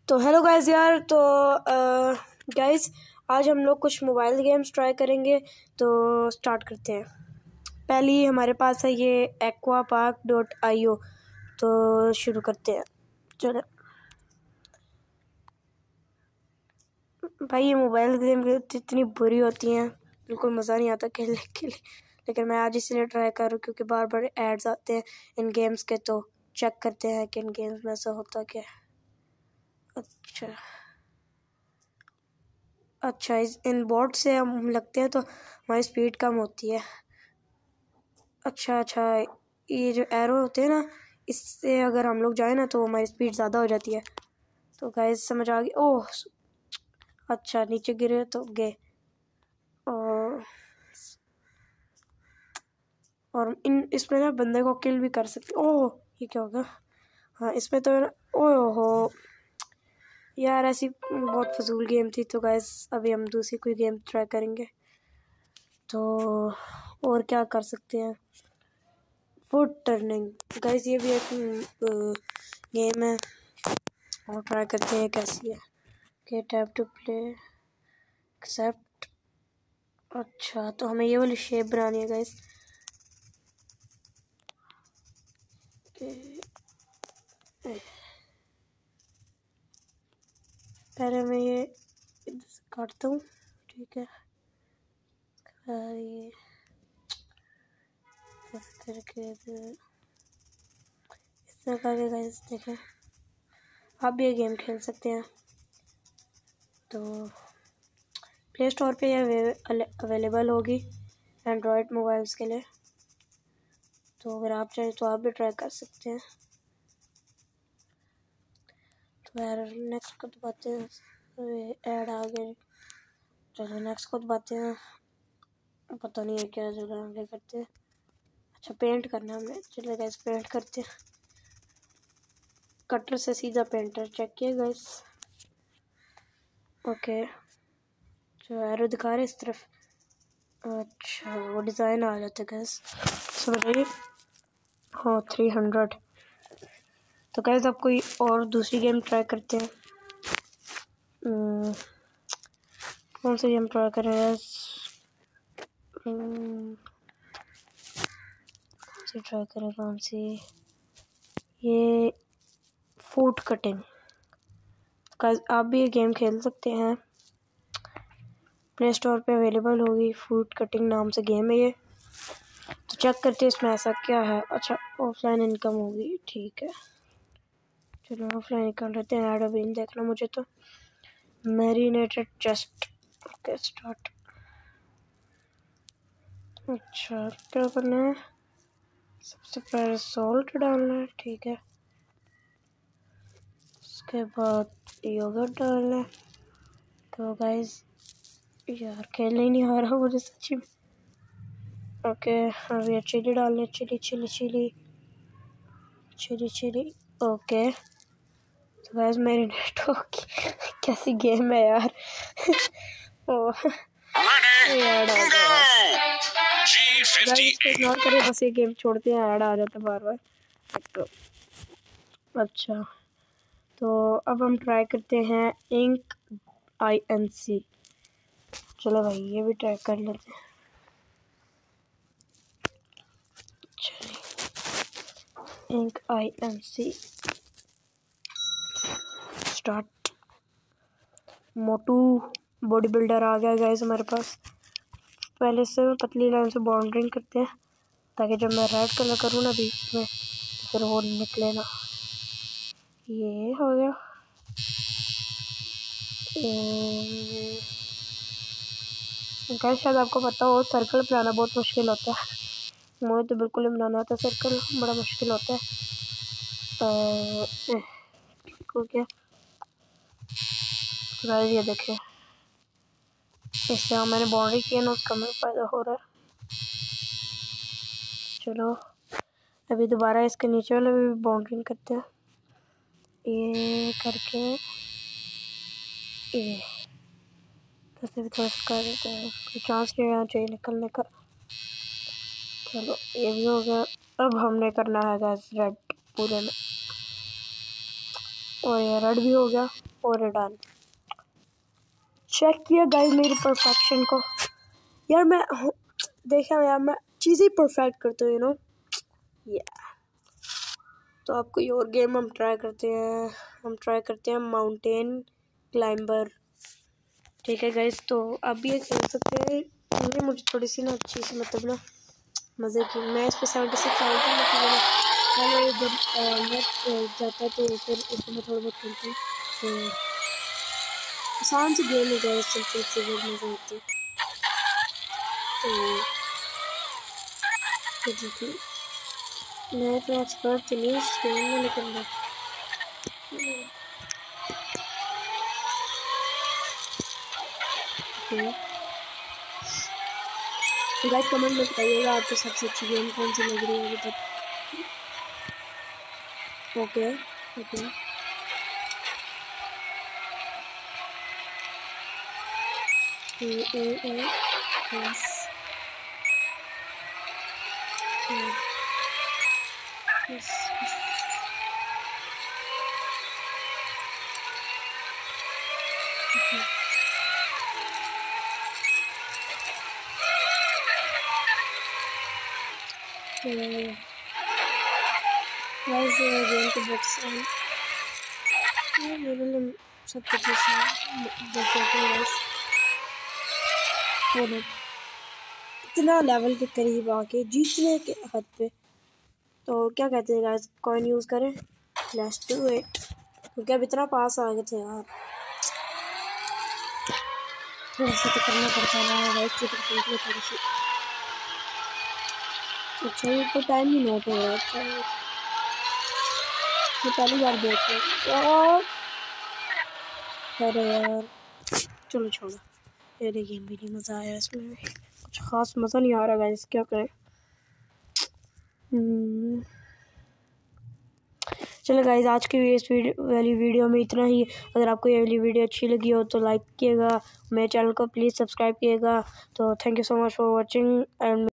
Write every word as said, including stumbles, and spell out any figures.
तो hello guys यार तो गाइस आज हम लोग कुछ मोबाइल गेम्स ट्राई करेंगे। तो स्टार्ट करते हैं। पहली हमारे पास है ये aqua park dot I O. तो शुरू करते हैं। चलो भाई, ये मोबाइल गेम इतनी बुरी होती हैं, बिल्कुल मज़ा नहीं आता खेलने के लिए। लेकिन मैं आज इसलिए ट्राई कर रहा हूँ क्योंकि बार बार एड्स आते हैं इन गेम्स के। तो चेक करते हैं कि इन गेम्स में ऐसा होता क्या है। अच्छा अच्छा इस इन बोर्ड से हम लगते हैं तो हमारी स्पीड कम होती है। अच्छा अच्छा ये जो एरो होते हैं ना, इससे अगर हम लोग जाए ना तो हमारी स्पीड ज़्यादा हो जाती है। तो गाइस समझ आ गई। ओह अच्छा, नीचे गिरे तो गए। और और इन इसमें ना बंदे को किल भी कर सकते। ओह ये क्या होगा। हाँ इसमें तो ओह हो यार, ऐसी बहुत फजूल गेम थी। तो गाइस अभी हम दूसरी कोई गेम ट्राई करेंगे। तो और क्या कर सकते हैं। फुट टर्निंग गाइस, ये भी एक गेम है और ट्राई करते हैं कैसी है। के टैप टू प्ले एक्सेप्ट। अच्छा तो हमें ये वाली शेप बनानी है गाइस। पहले मैं ये इधर से काटता हूँ, ठीक है। ये करके इस तरह करके गाइस देखें, आप भी ये गेम खेल सकते हैं। तो प्ले स्टोर पे ये अवेलेबल होगी एंड्रॉयड मोबाइल्स के लिए। तो अगर आप चाहें तो आप भी ट्राई कर सकते हैं। तो यार नेक्स्ट को दबाते हैं, ऐड आ गए। चलो नेक्स्ट को दबाते हैं। पता नहीं है क्या जगह आगे करते हैं। अच्छा पेंट करना है हमने। चलो गाइस पेंट करते हैं। कटर से सीधा पेंटर चेक किया गाइस। ओके जो एरो दिखा रहे इस तरफ। अच्छा वो डिज़ाइन आ जाता है गाइस। सॉरी हाँ थ्री हंड्रेड। तो गाइस अब कोई और दूसरी गेम ट्राई करते हैं। कौन सी गेम ट्राई करें गाइस। कौन सी ट्राई करें कौन सी। ये फूड कटिंग। गाइस आप भी ये गेम खेल सकते हैं। प्ले स्टोर पे अवेलेबल होगी। फूड कटिंग नाम से गेम है ये। तो चेक करते हैं इसमें ऐसा क्या है। अच्छा ऑफलाइन इनकम होगी, ठीक है। चलो ऑफलाइन निकाल लेते हैं। ऐड अभी नहीं देखना मुझे तो। Marinated chest. Okay start. अच्छा क्या करना है। सबसे पहले सॉल्ट डालना है, ठीक है। उसके बाद योगर्ट डालना है। तो गाइस यार खेलने ही नहीं आ रहा मुझे सच्ची में। ओके अब ये चिली डालने। Chilli chilli chilli chilli chilli okay. तो गाइस मैरिनेट होगी। कैसी गेम है यार। ओह यार इग्नोर करें, बस ये गेम छोड़ते हैं। ऐड आ जाता है बार बार। तो अच्छा तो अब हम ट्राई करते हैं इंक आई एन सी। चलो भाई ये भी ट्राई कर लेते हैं। चलिए ink I N C start. मोटू बॉडी बिल्डर आ गया गाइस हमारे पास। पहले से पतली लाइन से बाउंड्रिंग करते हैं ताकि जब मैं रेड कलर करूँ ना बीच में तो फिर वो निकले ना। ये हो गया। गाइस शायद आपको पता हो सर्कल बनाना बहुत मुश्किल होता है। मुझे तो बिल्कुल नहीं बनाना आता सर्कल, बड़ा मुश्किल होता है। को क्या गाइस ये देखिए, इससे मैंने बाउंड्री किया ना उसका मेरे फायदा हो रहा है। चलो अभी दोबारा इसके नीचे वाले भी बाउंड्रिंग करते हैं। ये करके ये कैसे भी थोड़ा सा कर देते हैं। कोई चांस नहीं रहना चाहिए निकलने का। चलो ये भी हो गया। अब हमने करना है गाइस रेड पूरे में। और ये रेड भी हो गया। और डन। चेक किया गाइस मेरी परफेक्शन को। यार मैं देखा यार मैं चीज़ें परफेक्ट करते हूँ यू नो। या तो आप कोई और गेम हम ट्राई करते हैं। हम ट्राई करते हैं माउंटेन क्लाइंबर। ठीक है गाइस, तो आप भी ये खेल सकते हैं। ये मुझे थोड़ी सी ना अच्छी सी मतलब ना मज़े की। मैं इस पर सेवेंटी सिक्स आई थी मतलब पहले जब नेट जाता तो फिर उसमें थोड़ा बहुत खेलते हैं। तो आसान सी गेम है गाइस, चलते से बहुत मज़ा आती है। तो देखिए मैं तो एक्सपर्ट तो नहीं इस गेम में, लेकिन गाइस कमेंट में बताइएगा आपको सबसे अच्छी गेम कौन सी लग रही है अभी तक। ओके ओके ए ए ए यस यस गाइस गेम के बॉक्स मेरे लिए सब कुछ इतना लेवल के करीब आके जीतने के हद पे। तो क्या कहते हैं गाइस, कॉइन यूज़ करें? Let's do it. क्योंकि अब इतना पास आ गए थे यार, थोड़ा सा तो करना पड़ता है गाइस थोड़ी सी। अच्छा ये तो टाइम ही नोट हो रहा है, तो पहली बार देख रहे यार। अरे यार चलो छोड़ो, मेरे गेम भी नहीं मज़ा आया, इसमें भी कुछ ख़ास मज़ा नहीं आ रहा गाइस, क्या करें। चलो गाइस आज की इस वीडियो वाली वीडियो में इतना ही। अगर आपको ये वाली वीडियो अच्छी लगी हो तो लाइक कीजिएगा, मेरे चैनल को प्लीज़ सब्सक्राइब कीजिएगा। तो thank you so much for watching and